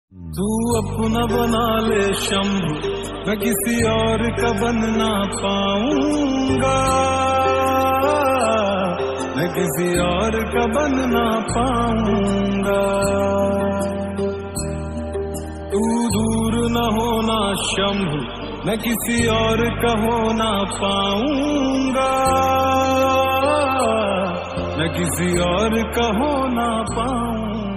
तू अपना बना ले शंभु, मैं किसी और का बन ना पाऊंगा, मैं किसी और का बन ना पाऊंगा। तू दूर न होना शंभु, मैं किसी और का हो ना पाऊंगा, मैं किसी और का हो ना पाऊंगा।